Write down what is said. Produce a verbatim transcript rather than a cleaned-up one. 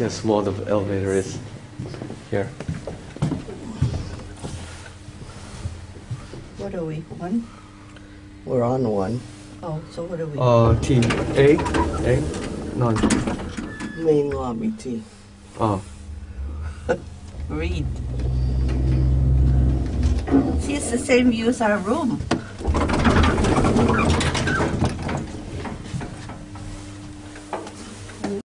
see how small the elevator is here. What are we, one? We're on one. Oh, so what are we? Uh, team A? A? None. Main lobby T. Oh. Read. See, it's the same view as our room.